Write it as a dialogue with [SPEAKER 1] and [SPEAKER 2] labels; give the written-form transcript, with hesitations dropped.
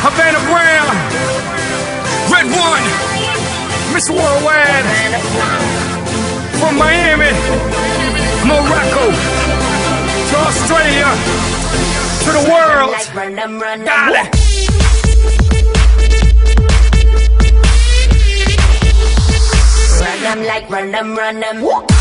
[SPEAKER 1] Havana Brown, Red One, Mr. Worldwide, from Miami, Morocco, to Australia, to the world. Dale.
[SPEAKER 2] Run them like run them.